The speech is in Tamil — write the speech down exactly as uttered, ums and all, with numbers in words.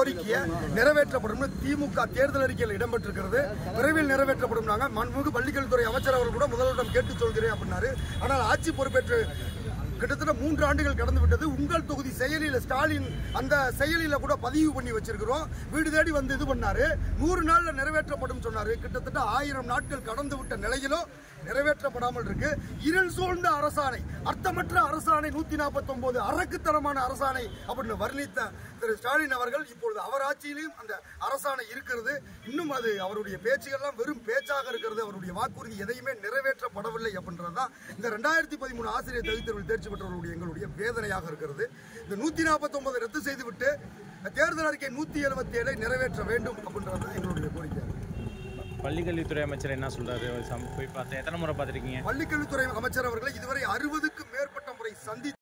கோரிக்கையை நிறைவேற்றப்படும் திமுக தேர்தல் அறிக்கையில் இடம்பெற்றிருக்கிறது. விரைவில் நிறைவேற்றப்படும். நாங்கள் மாண்புமிகு பள்ளிக்கல்வித்துறை அமைச்சர் அவர்கள் கூட முதல்வரிடம் கேட்டு சொல்கிறேன் அப்படின்னாரு. ஆனால் ஆட்சி பொறுப்பேற்று கிட்டத்தட்ட மூன்று ஆண்டுகள் கடந்து விட்டது. உங்கள் தொகுதி செயலியில் ஸ்டாலின் அந்த செயலியில கூட பதிவு பண்ணி வச்சிருக்கிறோம். வீடு தேடி வந்து இது பண்ணாரு. நூறு நாள்ல நிறைவேற்றப்படும் சொன்னாரு. கிட்டத்தட்ட ஆயிரம் நாட்கள் கடந்து விட்ட நிலையிலும் நிறைவேற்றப்படாமல் இருக்கு. இருள் சூழ்ந்த அரசாணை, அர்த்தமற்ற அரசாணை, நூத்தி நாற்பத்தி ஒன்பது அரக்குத்தனமான அரசாணை அப்படின்னு வர்ணித்த திரு ஸ்டாலின் அவர்கள் இப்பொழுது அவர் ஆட்சியிலும் அந்த அரசாணை இருக்கிறது. இன்னும் அது அவருடைய பேச்சுகள்லாம் வெறும் பேச்சாக இருக்கிறது. அவருடைய வாக்குறுதி எதையுமே நிறைவேற்றப்படவில்லை அப்படின்றதுதான் இந்த ரெண்டாயிரத்தி பதிமூணு ஆசிரியர் தகுதி தேர்வில் தேர்ச்சி பெற்றவர்களுடைய எங்களுடைய வேதனையாக இருக்கிறது. இந்த நூத்தி நாற்பத்தி ஒன்பது ரத்து செய்துவிட்டு தேர்தல் அறிக்கை நூத்தி எழுபத்தி ஏழை நிறைவேற்ற வேண்டும் அப்படின்றது எங்களுடைய கோரிக்கை. பள்ளிக்கல்வித்துறை அமைச்சர் என்ன சொல்றாரு? போய் பார்த்து எத்தனை முறை பார்த்துருக்கீங்க? பள்ளிக்கல்வித்துறை அமைச்சர் அவர்களை இதுவரை அறுபதுக்கும் மேற்பட்ட முறை சந்தித்து